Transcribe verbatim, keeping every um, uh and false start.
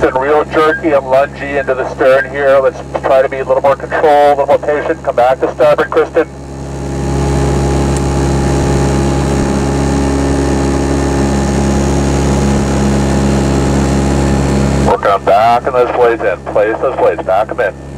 Kristen, real jerky and lungy into the stern here. Let's try to be a little more controlled, a little more patient. Come back to starboard, Kristen. Work on backing those blades in. Place those blades, back them in.